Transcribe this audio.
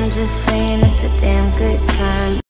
I'm just saying it's a damn good time.